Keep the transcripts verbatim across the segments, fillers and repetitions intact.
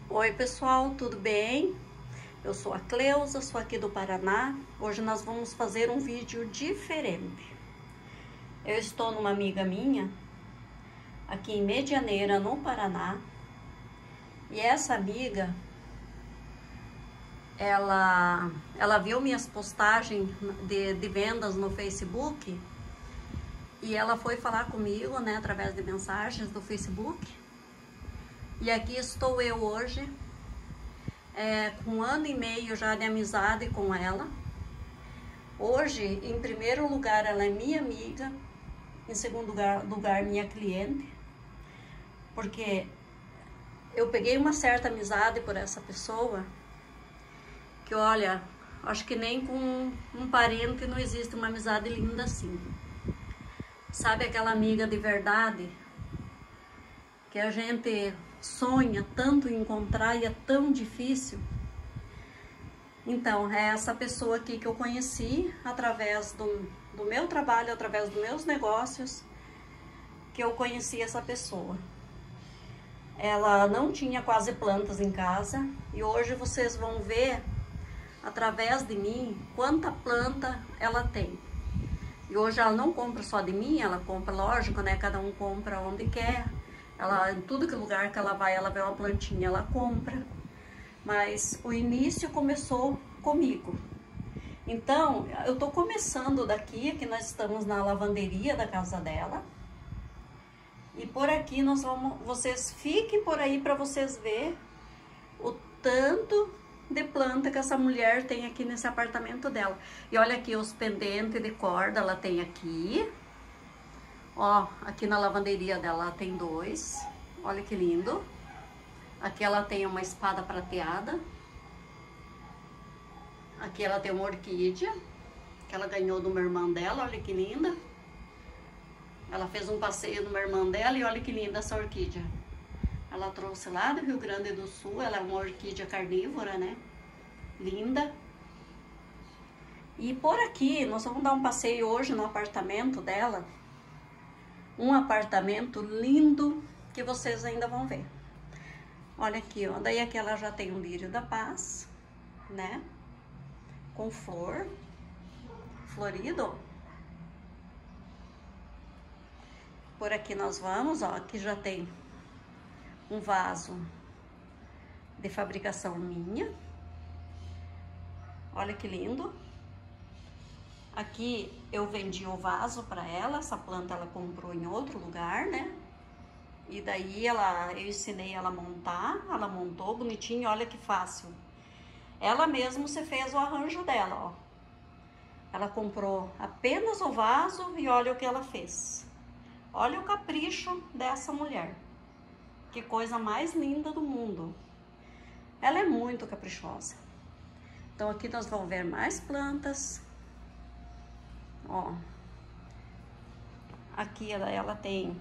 Oi pessoal, tudo bem? Eu sou a Cleusa, sou aqui do Paraná. Hoje nós vamos fazer um vídeo diferente. Eu estou numa amiga minha, aqui em Medianeira, no Paraná. E essa amiga, ela, ela viu minhas postagens de, de vendas no Facebook. E ela foi falar comigo, né, através de mensagens do Facebook. E aqui estou eu hoje, é, com um ano e meio já de amizade com ela. Hoje, em primeiro lugar, ela é minha amiga, em segundo lugar, lugar minha cliente, porque eu peguei uma certa amizade por essa pessoa, que olha, acho que nem com um parente não existe uma amizade linda assim. Sabe aquela amiga de verdade, que a gente sonha tanto em encontrar e é tão difícil? Então, é essa pessoa aqui que eu conheci através do, do meu trabalho, através dos meus negócios, que eu conheci essa pessoa. Ela não tinha quase plantas em casa e hoje vocês vão ver, através de mim, quanta planta ela tem. E hoje ela não compra só de mim, ela compra, lógico, né? Cada um compra onde quer. Ela, em tudo que lugar que ela vai, ela vê uma plantinha, ela compra. Mas o início começou comigo. Então, eu tô começando daqui, que nós estamos na lavanderia da casa dela. E por aqui nós vamos, vocês fiquem por aí para vocês ver o tanto de planta que essa mulher tem aqui nesse apartamento dela. E olha aqui os pendentes de corda, ela tem aqui. Ó, aqui na lavanderia dela ela tem dois. Olha que lindo. Aqui ela tem uma espada prateada. Aqui ela tem uma orquídea, que ela ganhou do meu irmão dela, olha que linda. Ela fez um passeio do meu irmão dela e olha que linda essa orquídea. Ela trouxe lá do Rio Grande do Sul, ela é uma orquídea carnívora, né? Linda. E por aqui, nós vamos dar um passeio hoje no apartamento dela. Um apartamento lindo que vocês ainda vão ver. Olha aqui, ó. Daí aqui ela já tem o lírio da paz, né? Com flor. Florido. Por aqui nós vamos, ó. Aqui já tem um vaso de fabricação minha. Olha que lindo. Aqui eu vendi o vaso para ela, essa planta ela comprou em outro lugar, né? E daí ela, eu ensinei ela a montar, ela montou bonitinho, olha que fácil. Ela mesma se fez o arranjo dela, ó. Ela comprou apenas o vaso e olha o que ela fez. Olha o capricho dessa mulher. Que coisa mais linda do mundo. Ela é muito caprichosa. Então aqui nós vamos ver mais plantas. Ó, aqui ela, ela tem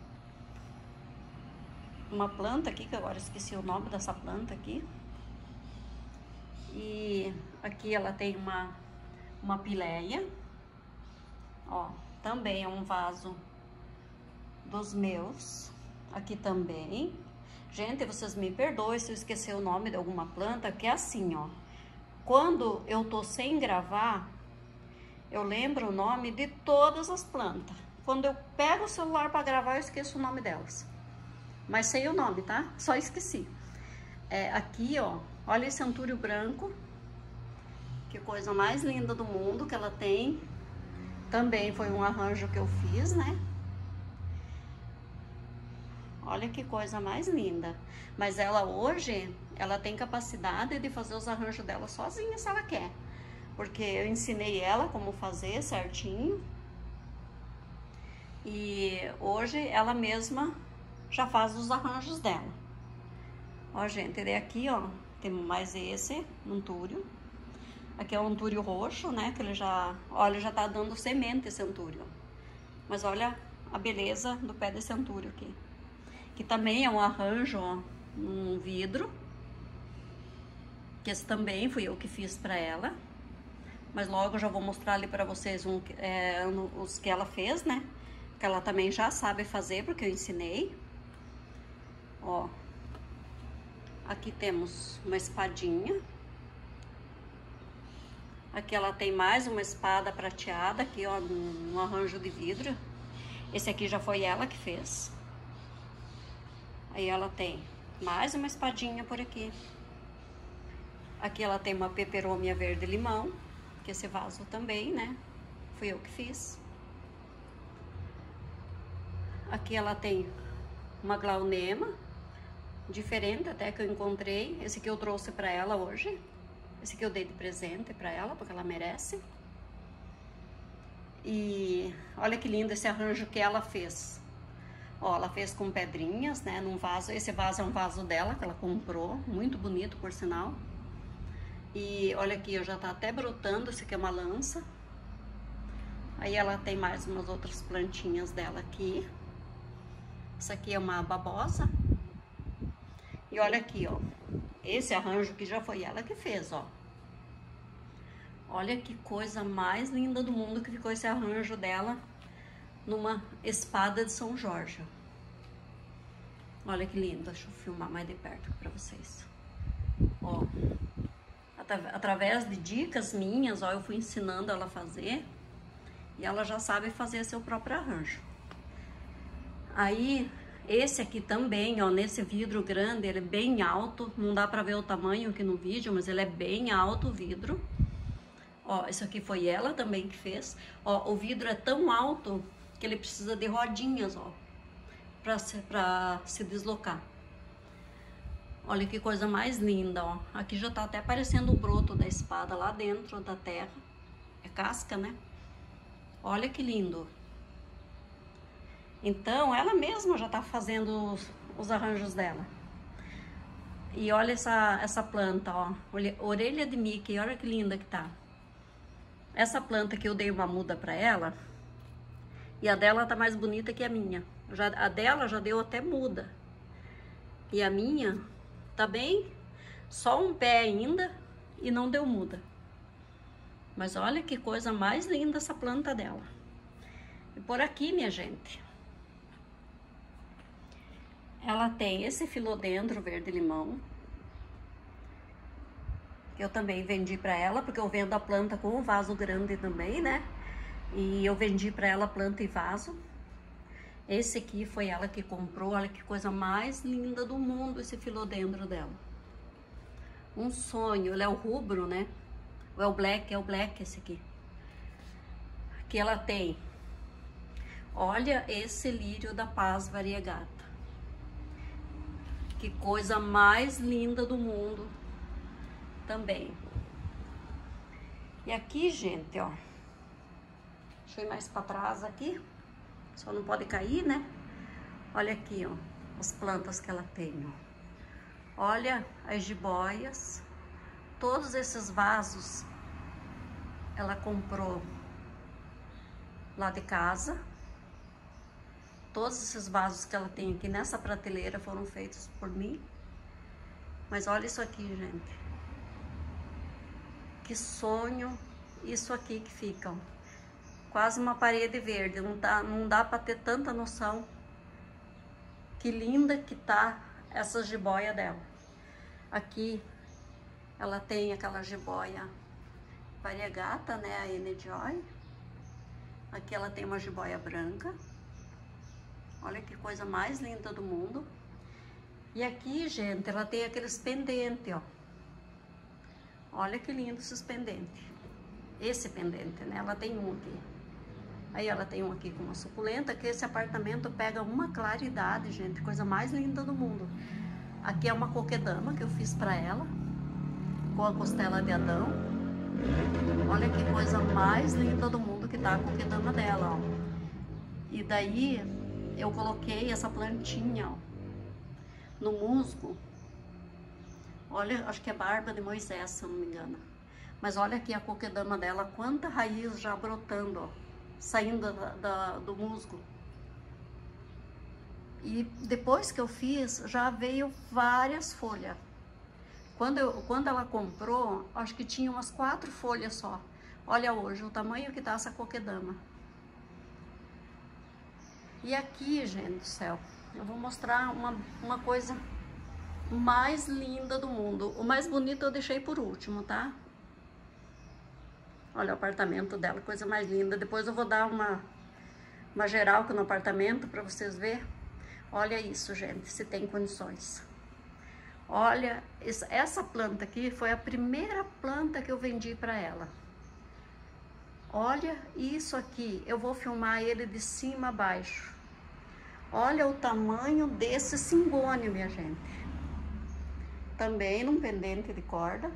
uma planta aqui, que agora esqueci o nome dessa planta aqui. E aqui ela tem uma, uma pileia. Ó, também é um vaso dos meus. Aqui também. Gente, vocês me perdoem se eu esquecer o nome de alguma planta, que é assim, ó. Quando eu tô sem gravar, eu lembro o nome de todas as plantas. Quando eu pego o celular para gravar, eu esqueço o nome delas. Mas sei o nome, tá? Só esqueci. É, aqui, ó, olha esse antúrio branco. Que coisa mais linda do mundo que ela tem. Também foi um arranjo que eu fiz, né? Olha que coisa mais linda. Mas ela hoje, ela tem capacidade de fazer os arranjos dela sozinha, se ela quer. Porque eu ensinei ela como fazer certinho. E hoje ela mesma já faz os arranjos dela. Ó, gente, daí aqui, ó, tem mais esse antúrio. Aqui é o antúrio roxo, né, que ele já, olha, já tá dando semente esse antúrio. Mas olha a beleza do pé desse antúrio aqui. Que também é um arranjo, ó, um vidro. Que esse também fui eu que fiz pra ela. Mas logo eu já vou mostrar ali pra vocês um, é, os que ela fez, né? Que ela também já sabe fazer, porque eu ensinei. Ó. Aqui temos uma espadinha. Aqui ela tem mais uma espada prateada, aqui ó, um arranjo de vidro. Esse aqui já foi ela que fez. Aí ela tem mais uma espadinha por aqui. Aqui ela tem uma peperômia verde limão, que esse vaso também, né? Fui eu que fiz. Aqui ela tem uma glaunema, diferente até que eu encontrei. Esse aqui eu trouxe pra ela hoje. Esse aqui eu dei de presente pra ela, porque ela merece. E olha que lindo esse arranjo que ela fez. Ó, ela fez com pedrinhas, né, num vaso. Esse vaso é um vaso dela, que ela comprou. Muito bonito, por sinal. E olha aqui, já tá até brotando. Esse aqui é uma lança. Aí ela tem mais umas outras plantinhas dela aqui. Essa aqui é uma babosa. E olha aqui, ó. Esse arranjo que já foi ela que fez, ó. Olha que coisa mais linda do mundo que ficou esse arranjo dela numa espada de São Jorge. Olha que lindo. Deixa eu filmar mais de perto pra vocês. Ó. Através de dicas minhas, ó, eu fui ensinando ela a fazer. E ela já sabe fazer seu próprio arranjo. Aí, esse aqui também, ó, nesse vidro grande, ele é bem alto. Não dá pra ver o tamanho aqui no vídeo, mas ele é bem alto o vidro. Ó, isso aqui foi ela também que fez. Ó, o vidro é tão alto que ele precisa de rodinhas, ó, pra se, pra se deslocar. Olha que coisa mais linda, ó. Aqui já tá até aparecendo o broto da espada lá dentro da terra. É casca, né? Olha que lindo. Então, ela mesma já tá fazendo os, os arranjos dela. E olha essa, essa planta, ó. Orelha de Mickey, olha que linda que tá. Essa planta que eu dei uma muda pra ela. E a dela tá mais bonita que a minha. Já, a dela já deu até muda. E a minha tá bem, só um pé ainda e não deu muda. Mas olha que coisa mais linda essa planta dela. E por aqui, minha gente, ela tem esse filodendro verde-limão, que eu também vendi pra ela, porque eu vendo a planta com o vaso grande também, né? E eu vendi pra ela planta e vaso. Esse aqui foi ela que comprou, olha que coisa mais linda do mundo esse filodendro dela. Um sonho, ele é o rubro, né? Ou é o black, é o black esse aqui. Aqui ela tem, olha esse lírio da paz variegata. Que coisa mais linda do mundo também. E aqui, gente, ó. Deixa eu ir mais pra trás aqui. Só não pode cair, né? Olha aqui, ó. As plantas que ela tem, ó. Olha as jiboias. Todos esses vasos ela comprou lá de casa. Todos esses vasos que ela tem aqui nessa prateleira foram feitos por mim. Mas olha isso aqui, gente. Que sonho isso aqui que fica, ó. Quase uma parede verde. Não dá, não dá pra ter tanta noção que linda que tá essa jiboia dela. Aqui ela tem aquela jiboia variegata, né, a N-Joy. Aqui ela tem uma jiboia branca. Olha que coisa mais linda do mundo. E aqui, gente, ela tem aqueles pendentes, ó. Olha que lindo esses pendentes. Esse pendente, né, ela tem um aqui. Aí ela tem um aqui com uma suculenta, que esse apartamento pega uma claridade, gente, coisa mais linda do mundo. Aqui é uma coquedama que eu fiz pra ela, com a costela de Adão. Olha que coisa mais linda do mundo que tá a coquedama dela, ó. E daí eu coloquei essa plantinha, ó, no musgo. Olha, acho que é barba de Moisés, se eu não me engano. Mas olha aqui a coquedama dela, quanta raiz já brotando, ó, saindo da, da, do musgo. E depois que eu fiz, já veio várias folhas. Quando, eu, quando ela comprou, acho que tinha umas quatro folhas só. Olha hoje o tamanho que tá essa coquedama. E aqui, gente do céu, eu vou mostrar uma, uma coisa mais linda do mundo. O mais bonito eu deixei por último, tá? Olha o apartamento dela, coisa mais linda. Depois eu vou dar uma, uma geral aqui no apartamento para vocês verem. Olha isso, gente, se tem condições. Olha, essa planta aqui foi a primeira planta que eu vendi para ela. Olha isso aqui, eu vou filmar ele de cima a baixo. Olha o tamanho desse cingônio, minha gente. Também num pendente de corda.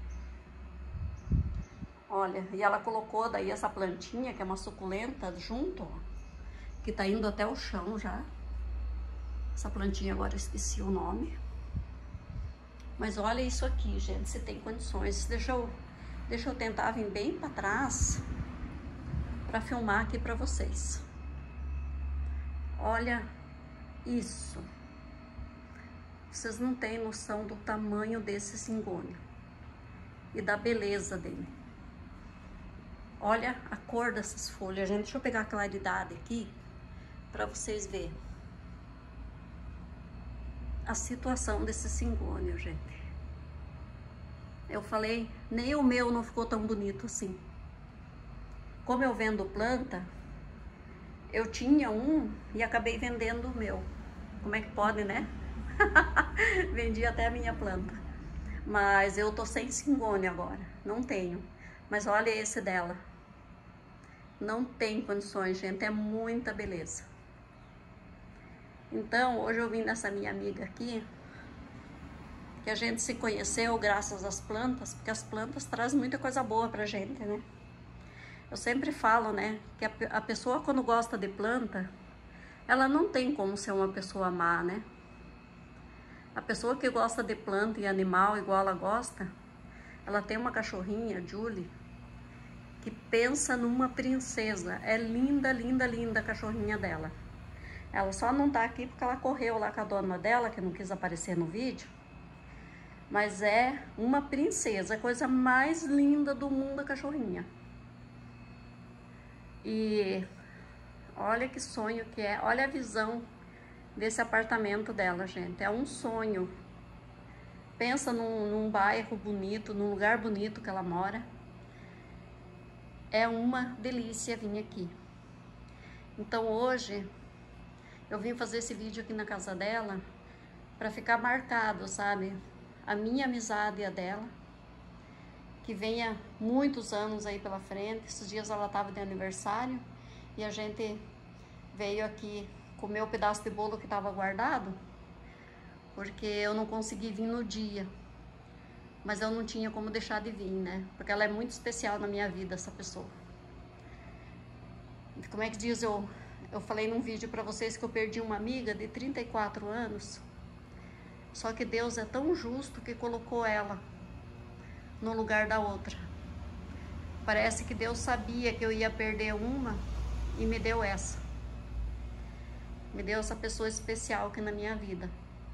Olha, e ela colocou daí essa plantinha, que é uma suculenta, junto, ó, que tá indo até o chão já. Essa plantinha agora eu esqueci o nome. Mas olha isso aqui, gente, se tem condições. Deixa eu, deixa eu tentar vir bem para trás para filmar aqui para vocês. Olha isso. Vocês não têm noção do tamanho desse cingônio e da beleza dele. Olha a cor dessas folhas, gente. Deixa eu pegar a claridade aqui para vocês verem a situação desse cingônio, gente. Eu falei, nem o meu não ficou tão bonito assim. Como eu vendo planta, eu tinha um e acabei vendendo o meu. Como é que pode, né? Vendi até a minha planta. Mas eu tô sem cingônio agora, não tenho. Mas olha esse dela. Não tem condições, gente, é muita beleza. Então, hoje eu vim nessa minha amiga aqui, que a gente se conheceu graças às plantas, porque as plantas trazem muita coisa boa pra gente, né? Eu sempre falo, né, que a, a pessoa quando gosta de planta, ela não tem como ser uma pessoa má, né? A pessoa que gosta de planta e animal igual ela gosta, ela tem uma cachorrinha, Julie, que pensa numa princesa. É linda, linda, linda a cachorrinha dela. Ela só não tá aqui porque ela correu lá com a dona dela, que não quis aparecer no vídeo. Mas é uma princesa, a coisa mais linda do mundo a cachorrinha. E olha que sonho que é, olha a visão desse apartamento dela, gente. É um sonho. Pensa num, num bairro bonito, num lugar bonito que ela mora. É uma delícia vir aqui. Então hoje eu vim fazer esse vídeo aqui na casa dela para ficar marcado, sabe? A minha amizade e a dela, que venha muitos anos aí pela frente. Esses dias ela estava de aniversário e a gente veio aqui comer o pedaço de bolo que estava guardado, porque eu não consegui vir no dia, mas eu não tinha como deixar de vir, né? Porque ela é muito especial na minha vida, essa pessoa. Como é que diz, eu, eu falei num vídeo pra vocês que eu perdi uma amiga de trinta e quatro anos, só que Deus é tão justo que colocou ela no lugar da outra. Parece que Deus sabia que eu ia perder uma e me deu essa. Me deu essa pessoa especial aqui na minha vida.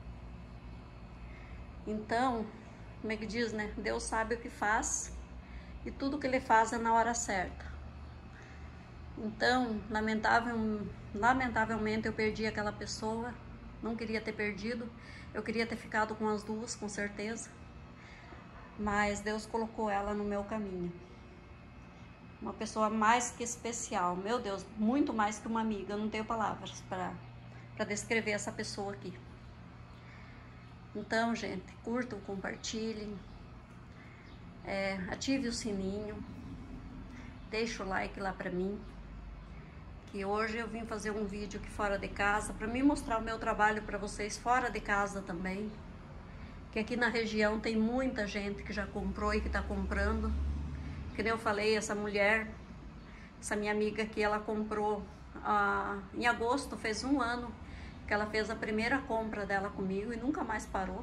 Então, como é que diz, né? Deus sabe o que faz e tudo que Ele faz é na hora certa. Então, lamentável, lamentavelmente eu perdi aquela pessoa. Não queria ter perdido. Eu queria ter ficado com as duas, com certeza. Mas Deus colocou ela no meu caminho. Uma pessoa mais que especial. Meu Deus, muito mais que uma amiga. Eu não tenho palavras para para descrever essa pessoa aqui. Então, gente, curtam, compartilhem. É, ative o sininho. Deixa o like lá para mim. Que hoje eu vim fazer um vídeo aqui fora de casa para me mostrar o meu trabalho para vocês fora de casa também. Que aqui na região tem muita gente que já comprou e que tá comprando. Que nem eu falei, essa mulher, essa minha amiga aqui, ela comprou ah, em agosto, fez um ano que ela fez a primeira compra dela comigo e nunca mais parou.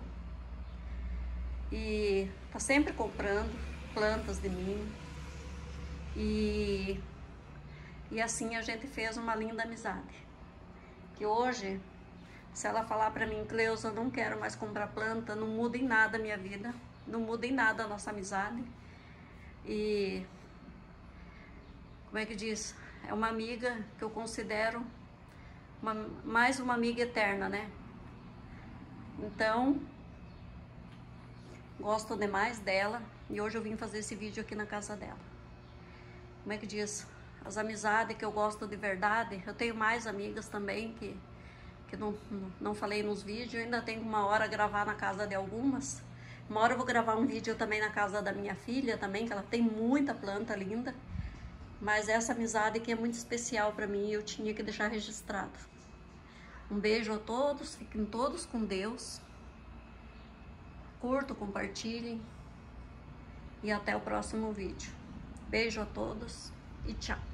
E tá sempre comprando plantas de mim. E, e assim a gente fez uma linda amizade. Que hoje, se ela falar pra mim, Cleusa, eu não quero mais comprar planta, não muda em nada a minha vida, não muda em nada a nossa amizade. E, como é que diz? É uma amiga que eu considero uma, mais uma amiga eterna, né? Então, gosto demais dela e hoje eu vim fazer esse vídeo aqui na casa dela. Como é que diz? As amizades que eu gosto de verdade, eu tenho mais amigas também que, que não, não falei nos vídeos, eu ainda tenho uma hora a gravar na casa de algumas. Uma hora eu vou gravar um vídeo também na casa da minha filha também, que ela tem muita planta linda. Mas essa amizade aqui é muito especial para mim e eu tinha que deixar registrado. Um beijo a todos, fiquem todos com Deus. Curtam, compartilhem e até o próximo vídeo. Beijo a todos e tchau.